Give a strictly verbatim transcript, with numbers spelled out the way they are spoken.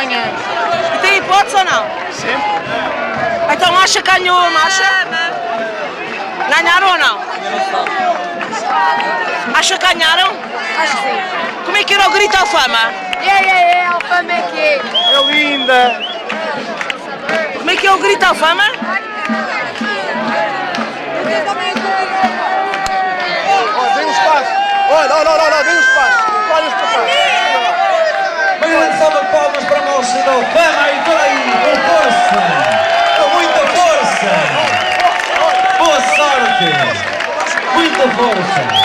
amanhã. E tem hipótese ou não? Sempre. Então acha que ganhou, acha? Ganharam ou não? Acha que ganharam? Acho que sim. Como é que era o grito ao fama? Yeah, yeah, yeah, a fama é que é. É linda. Como é que é o grito ao fama? Olha, dei um espaço. Olha, olha, olha, olha, dei um espaço. Olha para cá. Uma grande salva de palmas para a moça da Fama e vem com força, com muita força. Boa sorte, muita força.